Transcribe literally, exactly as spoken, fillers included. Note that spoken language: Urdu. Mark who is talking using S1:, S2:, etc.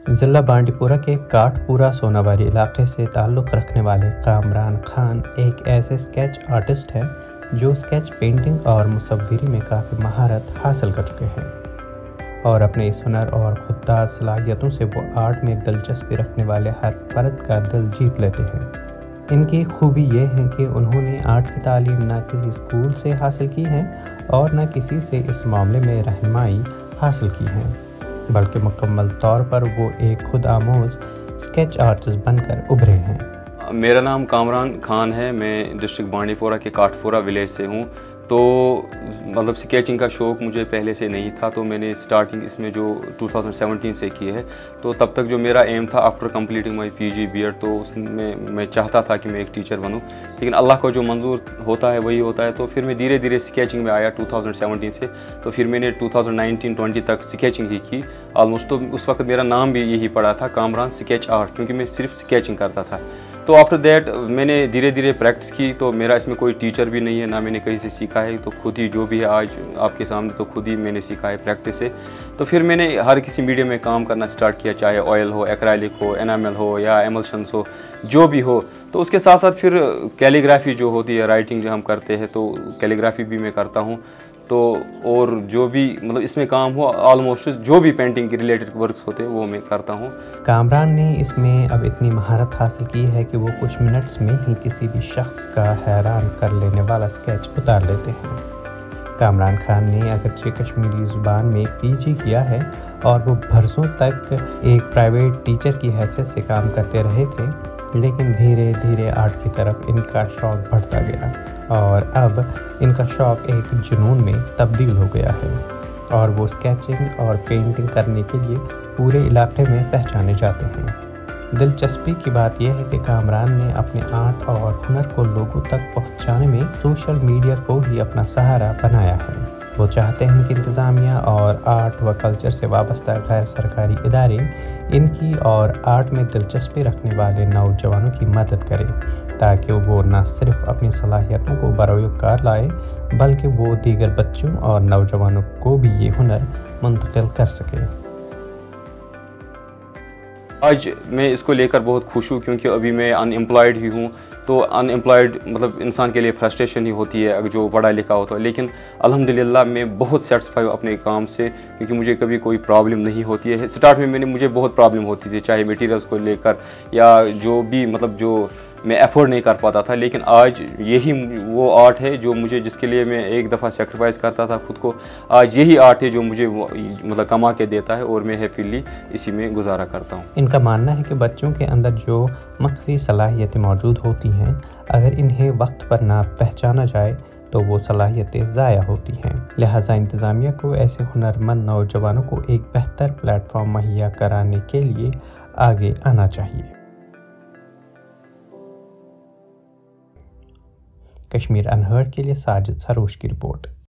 S1: ضلع بانڈی پورہ کے کاٹھپورہ سوناواری علاقے سے تعلق رکھنے والے کامران خان ایک ایسے اسکیچ آرٹسٹ ہیں جو اسکیچ پینٹنگ اور مصوری میں کافی مہارت حاصل کر چکے ہیں اور اپنے اس ہنر اور خوددار صلاحیتوں سے وہ آرٹ میں دلچسپی رکھنے والے ہر فرد کا دل جیت لیتے ہیں۔ ان کی خوبی یہ ہے کہ انہوں نے آرٹ کی تعلیم نہ کسی اسکول سے حاصل کی ہے اور نہ کسی سے اس معاملے میں رہنمائی حاصل کی ہے، بلکہ مکمل طور پر وہ ایک خود آموز اسکیچ آرٹسٹ بن کر ابھرے ہیں۔
S2: میرا نام کامران خان ہے، میں ڈسٹرکٹ بانڈی پورہ کے کاٹھپورہ ولیج سے ہوں۔ تو مطلب سکیچنگ کا شوق مجھے پہلے سے نہیں تھا، تو میں نے سٹارٹنگ اس میں جو دو ہزار سترہ سے کی ہے۔ تو تب تک جو میرا ایم تھا after completing my P G BEd, تو اس میں میں چاہتا تھا کہ میں ایک ٹیچر بنوں، لیکن اللہ کو جو منظور ہوتا ہے وہی ہوتا ہے۔ تو پھر میں دھیرے دھیرے سکیچنگ میں آیا دو ہزار سترہ سے، تو پھر میں نے دو ہزار انیس بیس تک سکیچنگ ہی کی آلموسٹ۔ تو اس وقت میرا نام بھی یہی پڑا تھا، کامران اسکیچ آرٹ، کیونکہ میں صرف سکیچنگ کرتا تھا۔ تو آفٹر دیٹ میں نے دھیرے دھیرے پریکٹس کی، تو میرا اس میں کوئی ٹیچر بھی نہیں ہے، نہ میں نے کہیں سے سیکھا ہے، تو خود ہی جو بھی ہے آج آپ کے سامنے تو خود ہی میں نے سیکھا ہے پریکٹس سے۔ تو پھر میں نے ہر کسی میڈیم میں کام کرنا سٹارٹ کیا، چاہے آئل ہو، ایکرائلک ہو، انامل ہو یا ایملشنس ہو، جو بھی ہو۔ تو اس کے ساتھ ساتھ پھر کیلیگرافی جو ہوتی ہے، رائٹنگ جو ہم کرتے ہیں، تو کیلیگرافی بھی میں کرتا ہوں۔ تو اور جو بھی مطلب اس میں کام ہو، آلموسٹ جو بھی پینٹنگ کے ریلیٹڈ ورکس ہوتے ہیں وہ میں کرتا ہوں۔
S1: کامران نے اس میں اب اتنی مہارت حاصل کی ہے کہ وہ کچھ منٹس میں ہی کسی بھی شخص کا حیران کر لینے والا اسکیچ اتار لیتے ہیں۔ کامران خان نے اگرچہ کشمیری زبان میں پی جی کیا ہے اور وہ برسوں تک ایک پرائیویٹ ٹیچر کی حیثیت سے کام کرتے رہے تھے، لیکن دھیرے دھیرے آرٹ کی طرف ان کا شوق بڑھتا گیا اور اب ان کا شوق ایک جنون میں تبدیل ہو گیا ہے اور وہ اسکیچنگ اور پینٹنگ کرنے کے لیے پورے علاقے میں پہچانے جاتے ہیں۔ دلچسپی کی بات یہ ہے کہ کامران نے اپنے آرٹ اور ہنر کو لوگوں تک پہنچانے میں سوشل میڈیا کو ہی اپنا سہارا بنایا ہے۔ وہ چاہتے ہیں کہ انتظامیہ اور آرٹ و کلچر سے وابستہ غیر سرکاری ادارے ان کی اور آرٹ میں دلچسپی رکھنے والے نوجوانوں کی مدد کریں، تاکہ وہ نہ صرف اپنی صلاحیتوں کو بروئے کار لائے بلکہ وہ دیگر بچوں اور نوجوانوں کو بھی یہ ہنر منتقل کر سکے۔
S2: آج میں اس کو لے کر بہت خوش ہوں، کیونکہ ابھی میں ان امپلائڈ ہی ہوں۔ تو ان امپلائڈ مطلب انسان کے لیے فرسٹریشن ہی ہوتی ہے اگر جو پڑھا لکھا ہوتا ہے، لیکن الحمدللہ میں بہت سیٹسفائی ہوں اپنے کام سے، کیونکہ مجھے کبھی کوئی پرابلم نہیں ہوتی ہے۔ سٹارٹ میں میں نے مجھے بہت پرابلم ہوتی تھی، چاہے میٹیریلز کو لے کر یا جو بھی مطلب جو میں افورڈ نہیں کر پاتا تھا، لیکن آج یہی وہ آرٹ ہے جو مجھے جس کے لیے میں ایک دفعہ سیکریفائز کرتا تھا خود کو، آج یہی آرٹ ہے جو مجھے مطلب کما کے دیتا ہے اور میں ہیپیلی اسی میں گزارا کرتا ہوں۔
S1: ان کا ماننا ہے کہ بچوں کے اندر جو مخفی صلاحیتیں موجود ہوتی ہیں، اگر انہیں وقت پر نہ پہچانا جائے تو وہ صلاحیتیں ضائع ہوتی ہیں، لہٰذا انتظامیہ کو ایسے ہنرمند نوجوانوں کو ایک بہتر پلیٹ فارم مہیا کرانے کے لیے آگے آنا چاہیے۔ کشمیر انہرڈ کے لیے ساجد سروش کی رپورٹ۔